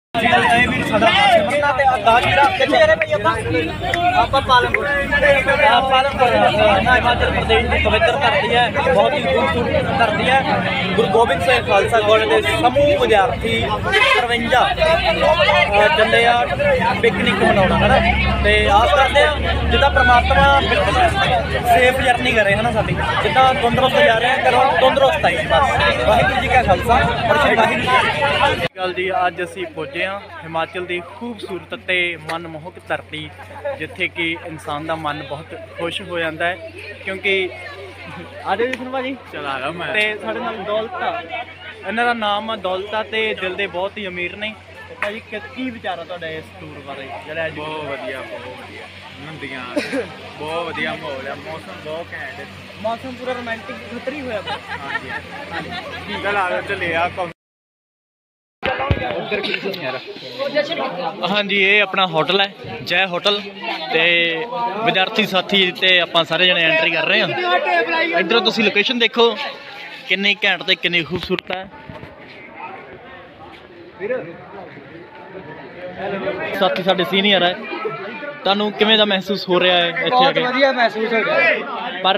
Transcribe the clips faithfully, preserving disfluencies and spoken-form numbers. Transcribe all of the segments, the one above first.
पालनपुर पालनपुर हिमाचल प्रदेश की पवित्र धरती है, बहुत ही खूबसूरत धरती है। गुरु गोबिंद सिंह खालसा कॉलेज के समूह विद्यार्थी तिरवंजा चले आ पिकनिक मनाना है ना, तो आस करते हैं जिदा परमात्मा बिल्कुल सेफ जर्नी करे है ना, साडी जिदा तंदुरुस्त जा रहे हैं करो तंदुरुस्त आई बस। वाहिगुरू जी का खालसा और श्री वाहिगुरू गल जी। अज असी पहुंचे हाँ हिमाचल की खूबसूरत ते मनमोहक धरती, जिथे कि इंसान का मन बहुत खुश हो जाता है, क्योंकि आजे जी सुनो भाजी चला रहा मैं ते साडे नाल दौलत इन्हां दा नाम आ दौलत ते दिल दे बहुत ही अमीर ने। भाजी की विचार है तुहाडा इस टूर बारे? जिहड़ा अज बहुत वधिया बहुत वधिया नंदियां बहुत वधिया माहौल है, मौसम बहुत घैंट है, मौसम पूरा रोमांटिक खतरी होया पिया। हां जी हां जी चला चले आ हाँ जी। ये अपना होटल है जय होटल, ते विद्यार्थी साथी ते आपां सारे जने एंट्री कर रहे हैं। इधर तुसीं लोकेशन देखो कितनी घैंट ते कितनी खूबसूरत है। साथी साडे सीनियर है, तुहानूं किवें दा महसूस हो रहा है इत्थे आके? वधिया महसूस हो रहा है, पर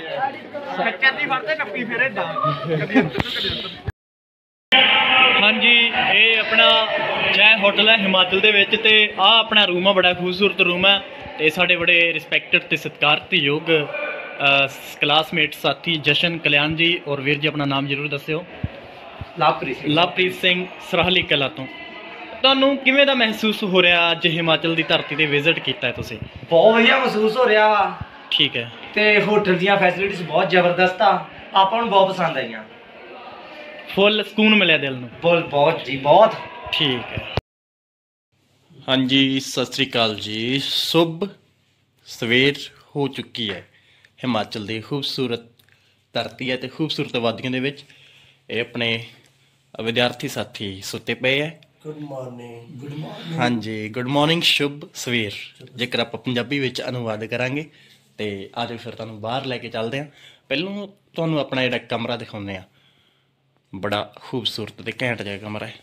हाँ जी। ये अपना जय होटल है हिमाचल दे विच, ते आ अपना रूम है, बड़ा खूबसूरत रूम है। ते साढ़े बड़े रिस्पैक्टेड ते सत्कारयोग क्लासमेट साथी जशन कल्याण जी और वीर जी, अपना नाम जरूर दस्सिओ। लवप्रीत लवप्रीत सिंह सराहली कला तो। तुहानूं किवें दा महसूस हो रहा अज हिमाचल की धरती ते विजिट कीता है तुसीं? बहुत वधिया महसूस हो रहा वा। ठीक है। ते होटल दी फैसिलिटीज बहुत जबरदस्त आ, आपां नूं बहुत पसंद आईयां। फुल सुकून मिले दिल नूं? फुल बहुत जी बहुत। ठीक है। हाँ जी सत श्री अकाल जी। शुभ सवेर हो चुकी है हिमाचल की खूबसूरत धरती है, तो खूबसूरत वादियों के विच ये अपने विद्यार्थी साथी सुते पे है। गुड मॉर्निंग गुड मॉर्निंग हाँ जी गुड मॉर्निंग शुभ सवेर जेकर आप पंजाबी विच अनुवाद करांगे। तो आज फिर तुहानूं बाहर लैके चलते हैं। पहलों तुहानूं अपना जिहड़ा कमरा दिखाउने आ, बड़ा खूबसूरत ते घैंट जिहा कमरा है।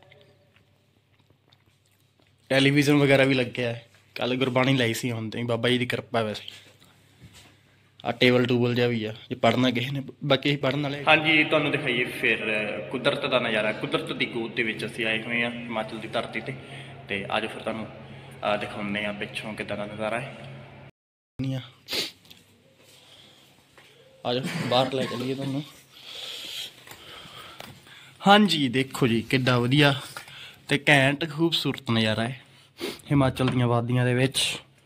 टैलीविजन वगैरह भी लगे है, कल गुरबाणी लाई सी, हुण ते बाबा जी की कृपा। वैसे आ टेबल टूबल जहा भी है, जो पढ़ना किसी ने बाकी पढ़ने वाले। हाँ जी तुहानूं दिखाइए फिर कुदरत का नज़ारा, कुदरत की गोद दे विच असीं आए हुए हैं हिमाचल की धरती ते। ते आज फिर तुहानूं दिखाउने आ पिछों किदां दा नज़ारा है। आज बाहर लै चलिए तुहानूं। हाँ जी देखो जी किड्डा वधिया ते घैंट खूबसूरत नज़ारा है हिमाचल दीयां वादियां दे विच।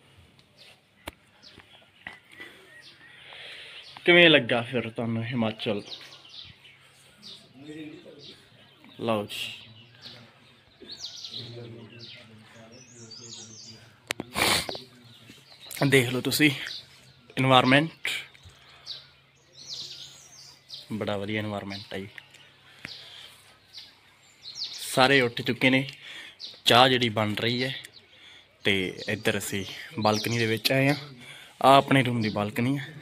किवें लगा फिर तुहानूं हिमाचल? लो जी देख लो तुसी इन्वायरमेंट, बड़ा वधिया इन्वायरमेंट है जी। सारे उठ चुके ने, चाह जी बन रही है। तो इधर असी बालकनी दे विच आए हैं, आ अपने रूम की बालकनी है।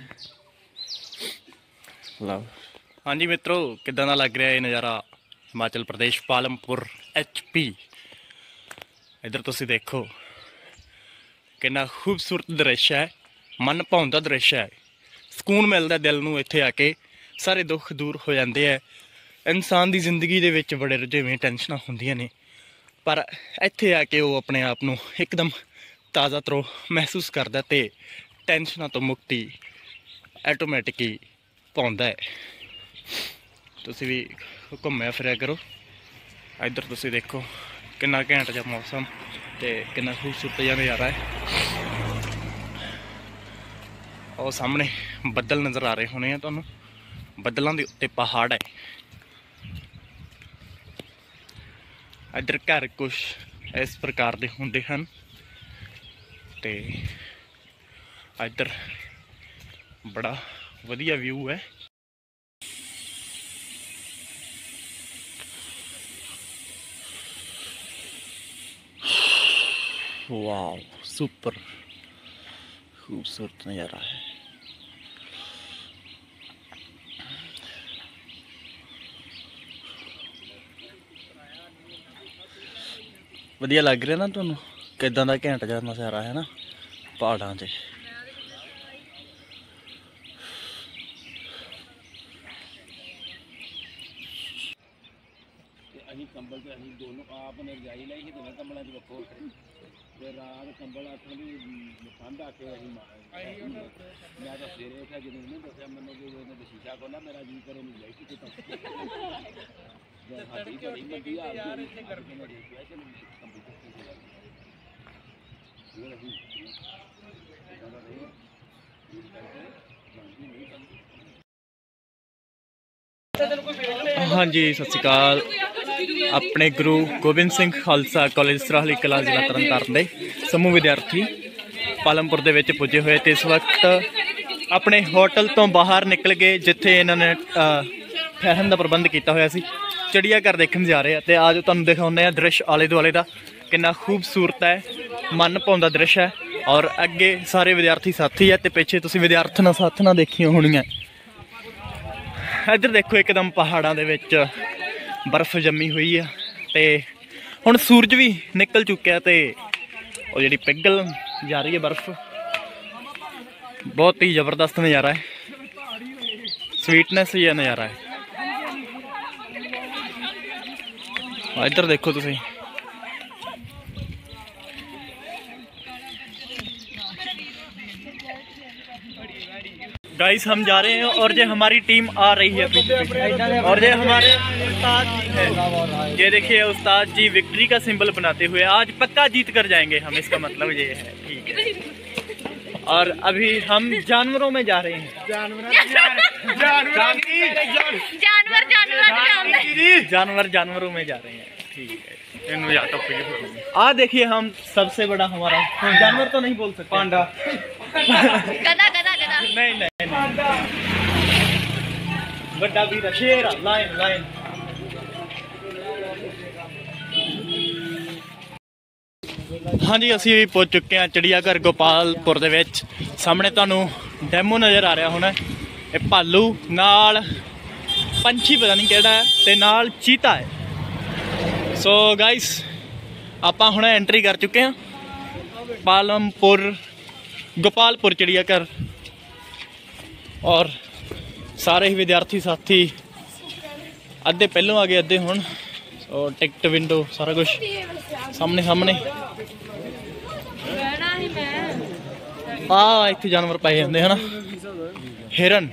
लव हाँ जी मित्रों किदां दा लग रहा है नज़ारा हिमाचल प्रदेश पालमपुर एच पी। इधर तुसी देखो कितना खूबसूरत दृश्य है, मन भाउंदा दृश्य है, सुकून मिलता दिल नूं इत्थे आके, सारे दुख दूर हो जाते हैं। इंसान की जिंदगी दे विच बड़े रुझेवें टेंशन होंदियां ने, पर इत्थे आके वो अपने आप नूं एकदम ताज़ा तरो महसूस करता ते टेंशनां तो मुक्ति ऐटोमैटिक ही पाउंदा है। तुसी भी घूमिया फिरिया करो। इधर तुसी देखो कितना घैंट जिहा मौसम ते कितना खूबसूरत जिहा नज़ारा है। और सामने बदल नज़र आ रहे होने हैं तुहानूं, बदलों के उत्ते पहाड़ है। इधर घर कुछ इस प्रकार के होंदे हैं। ते इधर बड़ा वधिया व्यू है। वाह सुपर खूबसूरत नज़ारा है। ਵਧੀਆ ਲੱਗ ਰਿਹਾ ਨਾ ਤੁਹਾਨੂੰ? ਕਿੱਦਾਂ ਦਾ ਘੈਂਟ ਜਿਹਾ ਨਜ਼ਾਰਾ ਹੈ ਨਾ ਪਹਾੜਾਂ 'ਚ। ਅਸੀਂ ਕੰਬਲ ਤੇ ਅਸੀਂ ਦੋਨੋਂ ਆਪ ਨੇ ਰਜਾਈ ਲਈ ਸੀ ਦੋਵੇਂ ਕੰਬਲਾਂ 'ਚ ਵੱਖੋ ਤੇ ਰਾਤ ਕੰਬਲ ਆਖਣ ਦੀ ਠੰਡ ਆ ਕੇ ਅਸੀਂ ਮੈਂ ਤਾਂ ਸਵੇਰੇ ਉੱਠਿਆ ਜਦੋਂ ਉਹਨੇ ਦੱਸਿਆ ਮੈਨੂੰ ਕਿ ਉਹਨੇ ਸ਼ੀਸ਼ਾ ਖੋਲ੍ਹਿਆ ਮੇਰਾ ਜੀ ਕਰੇ ਨਹੀਂ ਲਾਈਟ ਕਿਤੇ ਸਾਡੀ ਬੜੀ ਮੰਦੀ ਹਾਲ ਯਾਰ ਇੱਥੇ ਕਰਕੇ ਮੈਂ ਦੇਖਿਆ ਕਿ ਕੰਬਲ ਕਿੱਥੇ ਗਿਆ ਇਹ ਅਸੀਂ ਇਹਦਾ ਰਹੇ ਇਹ ਕਰਕੇ ਨਹੀਂ हाँ जी सत श्री अकाल। अपने गुरु गोबिंद सिंह खालसा कॉलेज सराहली कला जिला तरनताਰਨ ਦੇ समूह विद्यार्थी पालमपुर ਦੇ ਵਿੱਚ ਪੁੱਜੇ ਹੋਏ ਤੇ ਇਸ ਵਕਤ ਆਪਣੇ ਹੋਟਲ ਤੋਂ ਬਾਹਰ ਨਿਕਲ ਗਏ ਜਿੱਥੇ ਇਹਨਾਂ ਨੇ ਠਹਿਰਨ ਦਾ ਪ੍ਰਬੰਧ ਕੀਤਾ ਹੋਇਆ ਸੀ। ਚਿੜੀਆ ਘਰ ਦੇਖਣ ਜਾ ਰਹੇ ਆ ਤੇ ਆਜੋ ਤੁਹਾਨੂੰ ਦਿਖਾਉਂਦੇ ਆ ਦ੍ਰਿਸ਼ ਆਲੇ ਦੁਆਲੇ ਦਾ ਕਿੰਨਾ ਖੂਬਸੂਰਤ ਹੈ, ਮਨ ਭਾਉਂਦਾ ਦ੍ਰਿਸ਼ ਹੈ। ਔਰ ਅੱਗੇ ਸਾਰੇ ਵਿਦਿਆਰਥੀ ਸਾਥੀ ਹੈ ਤੇ ਪਿੱਛੇ ਤੁਸੀਂ ਵਿਦਿਆਰਥਣਾਂ ਸਾਥਣਾਂ ਦੇਖੀਆਂ ਹੋਣੀਆਂ। ਇੱਧਰ ਦੇਖੋ ਇੱਕਦਮ ਪਹਾੜਾਂ ਦੇ ਵਿੱਚ ਬਰਫ਼ ਜੰਮੀ ਹੋਈ ਆ ਤੇ ਹੁਣ ਸੂਰਜ ਵੀ ਨਿਕਲ ਚੁੱਕਿਆ ਤੇ ਉਹ ਜਿਹੜੀ ਪਿਘਲ ਜਾ ਰਹੀ ਹੈ ਬਰਫ਼, ਬਹੁਤ ਹੀ ਜ਼ਬਰਦਸਤ ਨਜ਼ਾਰਾ ਹੈ, ਸਵੀਟਨੈਸ ਹੀ ਨਜ਼ਾਰਾ ਹੈ। ਇੱਧਰ देखो तुसी गाइस हम जा रहे हैं और ये हमारी टीम आ रही है और ये हमारे उस्ताद जी है। ये देखिए उस्ताद जी विक्ट्री का सिंबल बनाते हुए आज पक्का जीत कर जाएंगे हम, इसका मतलब ये है। ठीक है और अभी हम जानवरों में जा रहे हैं। जानवर जानवर जानवर जानवरों में जा रहे हैं। ठीक है आ देखिए हम सबसे बड़ा हमारा जानवर तो नहीं बोल सकते, पांडा गधा गधा गधा नहीं नहीं बड़ा भी शेर लाइन लाइन। हाँ जी असी पहुंच चुके हैं चिड़िया घर गोपालपुर दे विच। सामने तुहानू डैमो नज़र आ रहा होना, ये भालू नाल पंछी पता नहीं केड़ा है ते नाल चीता है। सो गाइस आप हुण एंट्री कर चुके हैं पालमपुर गोपालपुर चिड़िया घर और सारे ही विद्यार्थी साथी अद्धे पहलों आ गए अद्धे हुण। और टिकट विंडो सारा कुछ सामने सामने आ इत्थे जानवर पाए जाते हैं ना, हिरन।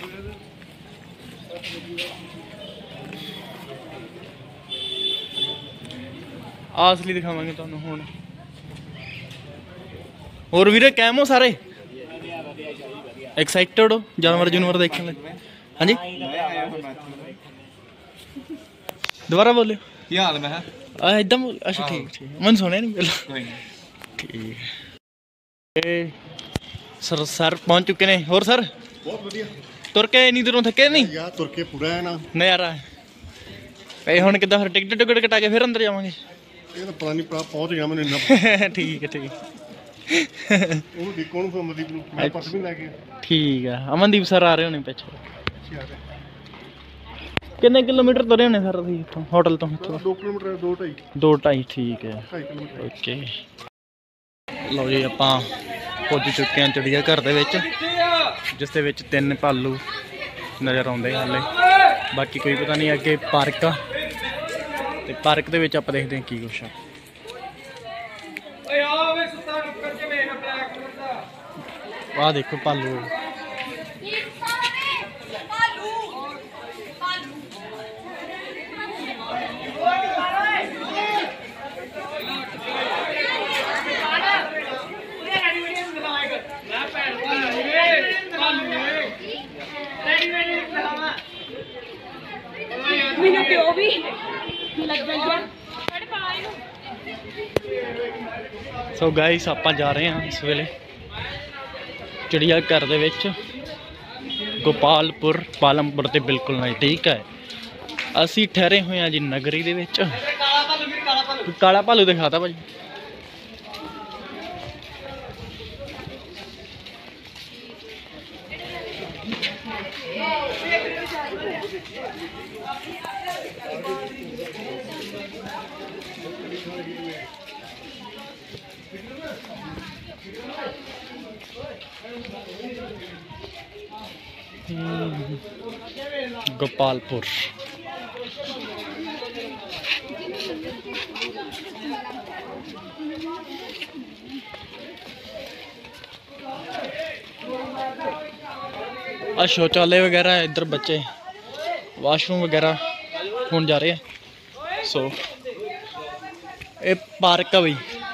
आ असली दिखावांगे तुहानू हुण। और वीरे कैम हो सारे एक्साइटेड हो जानवर जानवर देखने लगे? हाँ जी दोबारा बोलियो क्या हाल मैं एकदम अच्छा ठीक ठीक मन सुने नहीं पहले ठीक। सर सर पहुंच चुके ने। और सर बहुत बढ़िया तुर के इन्नी दूरों थके नहीं यार, तुर के पूरा है ना नजारा है। हुण किद्दां फिर टिकट टुकट कटा के फिर अंदर जावांगे? ये तो पता नहीं पहुंच गया मैंने इन्ना ठीक है ठीक ਉਹਨੂੰ ਦੇਖੋ ਨੂੰ ਅਮਨਦੀਪ ਨੂੰ ਮੈਂ ਪਰਸ ਵੀ ਲੈ ਕੇ ठीक है। अमनदीप सर आ रहे होने पिछले किन्ने किलोमीटर तुरे होने सर ਤੁਸੀਂ ਇੱਥੋਂ ਹੋਟਲ ਤੋਂ ਇੱਥੋਂ? दो किलोमीटर दो ढाई दो ढाई ठीक है ढाई किलोमीटर ਓਕੇ। ਲਓ ਜੀ ਆਪਾਂ ਪੁੱਜ ਚੁੱਕੇ ਹਾਂ ਚਿੜੀਆ ਘਰ ਦੇ ਵਿੱਚ ਜਿਸ ਦੇ ਵਿੱਚ ਤਿੰਨ ਭਾਲੂ ਨਜ਼ਰ ਆਉਂਦੇ ਹਾਲੇ, ਬਾਕੀ ਕੋਈ ਪਤਾ ਨਹੀਂ। ਅੱਗੇ ਪਾਰਕ ਆ ਤੇ ਪਾਰਕ ਦੇ ਵਿੱਚ ਆਪਾਂ ਦੇਖਦੇ ਹਾਂ ਕੀ ਕੁਛ ਆ। ਆਹ ਦੇਖੋ ਭਾਲੂ ਮੈਨੂੰ ਪਿਓ ਵੀ ਲੱਗ ਗਿਆ। ਸੋ ਗਾਇਸ ਆਪਾਂ ਜਾ ਰਹੇ ਹਾਂ ਇਸ ਵੇਲੇ चिड़िया घर दे विच गोपालपुर पालमपुर ते बिल्कुल नज़दीक है। असी ठहरे हुए हैं जी नगरी दे विच। काला भालू दिखाता भाजी Thank you. गोपालपुर। आ शौचालय वगैरह है, इधर बच्चे वाशरूम वगैरह होने जा रहे हैं। सो ये पार्क है भाई।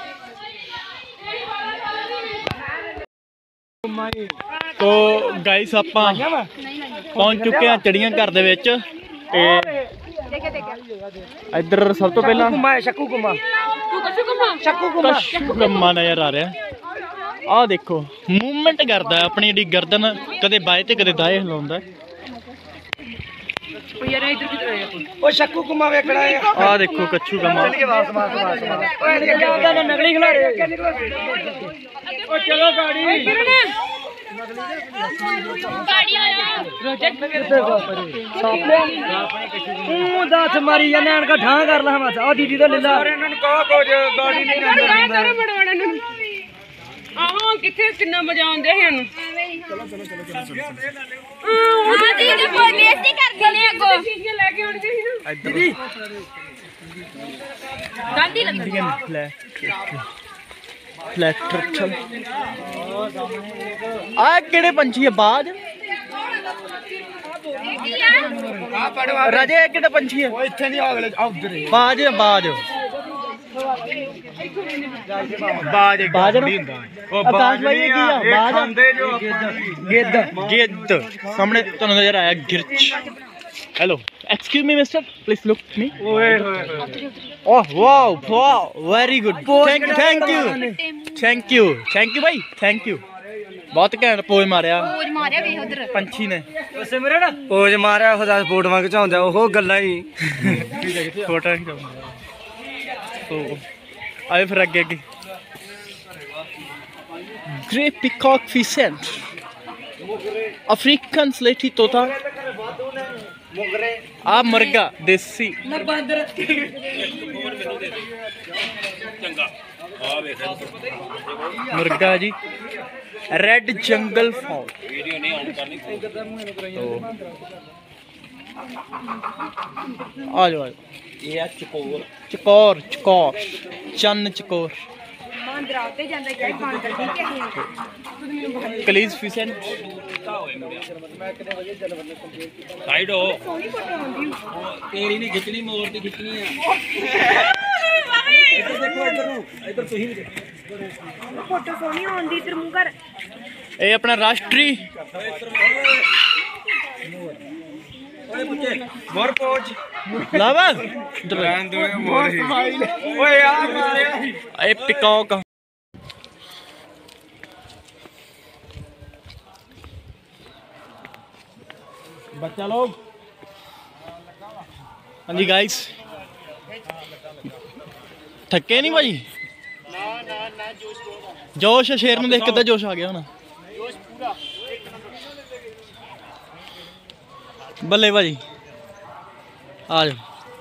तो गाइस ਆਪਾਂ पहुंच चुके हैं चिड़िया घर दे विच ते इधर सब तो पहला शक्कू कुमा शक्कू कुमा कुमा नजर आ रहा है। आ देखो मूवमेंट करता है अपनी जी गर्दन, कदे बाएं ते कदे दाएं हिलाउंदा है। ओ शक्कू कुमा वेखड़ा है। आ देखो कच्छू कुमा नकली खिलाड़ी। ओ चलो गाड़ी दस मारी जाने इनका ठां कर ला। आ दीदी तो लीला गाड़ी नहीं ਆਹੋ ਕਿੱਥੇ ਕਿੰਨਾ ਮਜ਼ਾ ਆਉਂਦਾ ਹੈ ਇਹਨੂੰ। ਚਲੋ ਚਲੋ ਚਲੋ ਚਲੋ ਹਾਂ ਜੀ ਜੀ ਕੋਈ ਬੇਇੱਜ਼ਤੀ ਕਰਦੇ ਨੇ ਅੱਗੋਂ ਚੀਜ਼ਾਂ ਲੈ ਕੇ ਆਉਣਗੇ ਸੀ ਨਾ ਦੀਦੀ ਗਾਂਧੀ ਲੱਗਦੀ ਹੈ फ्लैक्टर चल आ केड़े पंछी है बाज राजे केड़े पंछी है इत्थे नहीं अगले उधर बाज बाज बाज बाज ओ आकाश भाई ये की है बाज खांदे जो गिद्ध गिद्ध सामने तो नजर आया गिरच। Hello excuse me mister please look me. ओए होए oh wow wow very good thank thank you thank you thank you भाई थैंक यू। बहुत घैंट पोज मारिया पोज मारिया वे उधर पंछी ने उसे मेरे ना पोज मारिया खुदा फोटोआं खिचाउंदा ओह गल्लां ही फोटो खिचाउंदा। तो आए फिर अगे अगे ग्रे पीकॉक फिसेंट अफ्रीकन स्लेटी तोता आ मुर्गा देसी मुर्गा जी रेड जंगल फॉल। आ जाओ ये चकोर चकोर चकोर चन्न चकोर कलीज फिसेंट साइड हो तेरी नहीं खिंचनी मोर की खिंचनी है। इधर देखो इधर नु इधर तुही ਫੋਟੋ ਸੋਹਣੀ ਆਉਂਦੀ ਇਧਰ ਮੂੰਹ ਕਰ। ये अपना राष्ट्रीय मोर पोच लावा ओए यार मारे ए पिकॉक। बच्चा लोग हाँ जी गाइस थके नहीं भाई जोश शेर में देख के जोश आ गया होना। बल्ले भाजी आ जाओ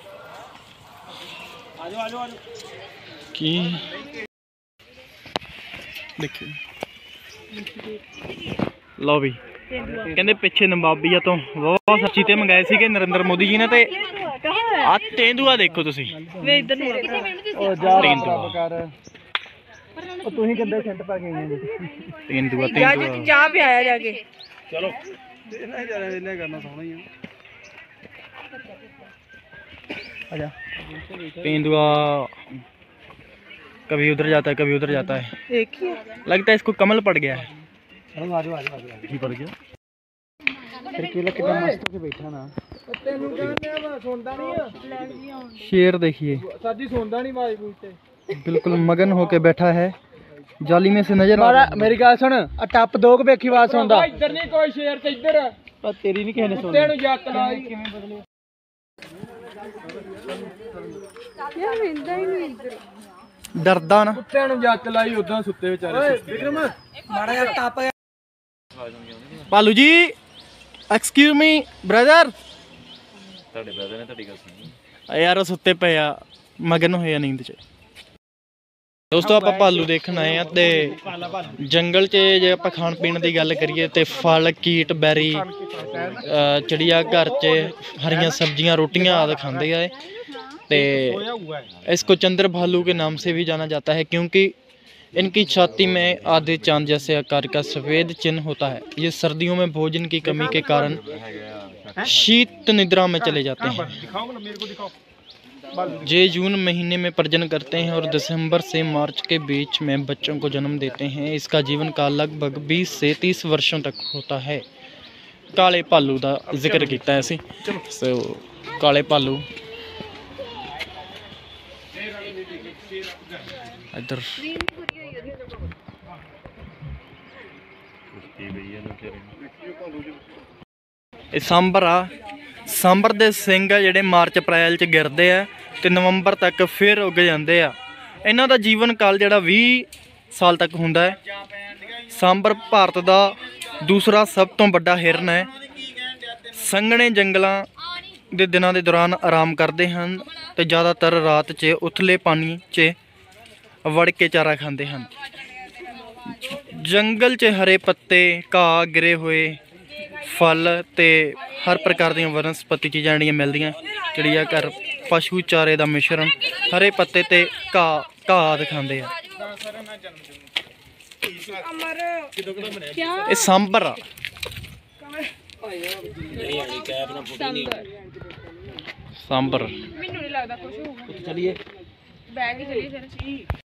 की देखिए लो भी कहते पिछे नंबाबिया तो बहुत सब चीते मंगाए थे नरेंद्र मोदी जी ने ते आ तेंदुआ देखो तुसी तेंदुआ तेंदुआ ਚਾਹ ਪਿਆਇਆ ਜਾ ਕੇ ਚਲੋ ਇਹਨਾਂ ਹੀ ਜਰਾ ਇਹਨੇ ਕਰਨਾ ਸੋਹਣਾ ਹੀ ਆ। आजा तेंदुआ कभी उधर जाता है कभी उधर जाता है। ਦੇਖੀਏ लगता है इसको कमल पड़ गया है। ਚਲੋ ਆ ਜਾਓ ਆ ਜਾਓ की पड़ गया ਫਿਰ केला कितना मस्त होके बैठा ना ਤੈਨੂੰ ਕਹਿੰਦੇ ਆ ਸੁਣਦਾ ਨਹੀਂ शेर देखिए ਸਾਡੀ ਸੁਣਦਾ ਨਹੀਂ ਆਵਾਜ਼ ਬੂਝਤੇ बिल्कुल मगन होके बैठा है जाली में से नजर आ ਮਾਰਾ रहा है। ਮੇਰੀ ਗੱਲ ਸੁਣ ਆ ਟੱਪ ਦੋ ਕੁ ਵੇਖੀ ਆਵਾਜ਼ ਸੁਣਦਾ ਇੱਧਰ ਨਹੀਂ ਕੋਈ ਸ਼ੇਰ ਤੇ ਇੱਧਰ पर तेरी नहीं कहने सुन ਤੈਨੂੰ ਜੱਤ ਲਾਈ ਯਾਰ ਮਿਲਦਾ ਹੀ ਨਹੀਂ ਇੱਧਰ डरदा ना ਕੁੱਤਿਆਂ ਨੂੰ ਜੱਤ ਲਾਈ ਉਦਾਂ ਸੁੱਤੇ ਵਿਚਾਰੇ ਵਿਕਰਮ ਮਾੜਾ ਜਿਹਾ ਟੱਪ Palu ji excuse me brother ਤੁਹਾਡੇ ਬ੍ਰਦਰ ਨੇ ਤੁਹਾਡੀ ਗੱਲ ਸੁਣੀ यार वो सुते पे आ मगन होया नींद च। ਦੋਸਤੋ ਆਪਾਂ ਭਾਲੂ ਦੇਖਣ ਆਏ ਆ ਤੇ ਜੰਗਲ 'ਚ ਜੇ ਆਪਾਂ ਖਾਣ ਪੀਣ ਦੀ ਗੱਲ ਕਰੀਏ ਤੇ ਫਲ ਕੀਟ ਬੈਰੀ ਚਿੜੀਆ ਘਰ 'ਚ हरियाँ सब्जियां रोटियां आदि खाते हैं। ते इसको चंद्र भालू के नाम से भी जाना जाता है क्योंकि इनकी छाती में आधे चांद जैसे आकार का सफ़ेद चिन्ह होता है। ये सर्दियों में भोजन की कमी के कारण शीत निद्रा में चले जाते हैं। ये जून महीने में प्रजनन करते हैं और दिसंबर से मार्च के बीच में बच्चों को जन्म देते हैं। इसका जीवन काल लगभग बीस से तीस वर्षों तक होता है। काले भालू का जिक्र किया है असी, सो काले भालू इधर सांबर आ सांबर दे सिंग आ जिहड़े मार्च अप्रैल च गिरदे आ ते नवंबर तक फिर उग जांदे आ। इन्हां दा जीवन काल जिहड़ा बीस साल तक हुंदा है। सांबर भारत दा दूसरा सब तो बड़ा हिरन है। संघने जंगलों के दिनों के दौरान आराम करते हैं तो ज़्यादातर रात च उथले पानी च वड़ के चारा खाते हैं। जंगल च हरे पत्ते घाह गिरे हुए फल ते हर प्रकार दी वनस्पति चीज़ां जिहड़ियां मिलदियां। चिड़िया घर पशु चारे का मिश्रण हरे पत्ते ते घाह घाह आदि खाते हैं। ये सांबर आ सांबर ਮੈਨੂੰ ਨਹੀਂ ਲੱਗਦਾ ਕੁਝ ਹੋਊਗਾ। ਚਲਿਏ ਬੈਗ ਹੀ ਚਲੀਏ ਫਿਰ।